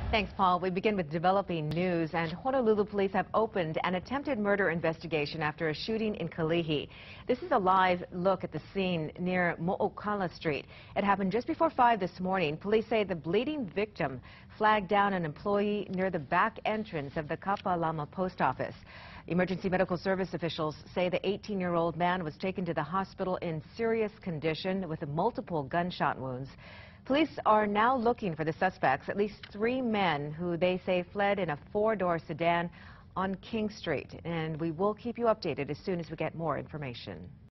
Thanks, Paul. We begin with developing news, and Honolulu police have opened an attempted murder investigation after a shooting in Kalihi. This is a live look at the scene near Mo'okala Street. It happened just before 5 this morning. Police say the bleeding victim flagged down an employee near the back entrance of the Kapalama post office. Emergency medical service officials say the 18-year-old man was taken to the hospital in serious condition with multiple gunshot wounds. Police are now looking for the suspects, at least 3 men who they say fled in a 4-door sedan on King Street. And we will keep you updated as soon as we get more information.